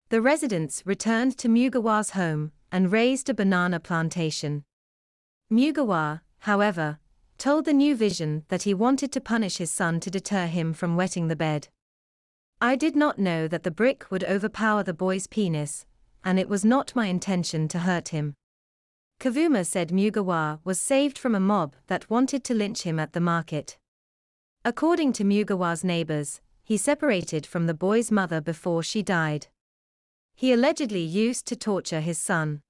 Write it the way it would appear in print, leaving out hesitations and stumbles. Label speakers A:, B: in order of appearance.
A: The residents returned to Mugawa's home and raised a banana plantation. Mugawa, however, told the new vision that he wanted to punish his son to deter him from wetting the bed. I did not know that the brick would overpower the boy's penis, and it was not my intention to hurt him. Kavuma said Mugawa was saved from a mob that wanted to lynch him at the market. According to Mugawa's neighbors, he separated from the boy's mother before she died. He allegedly used to torture his son.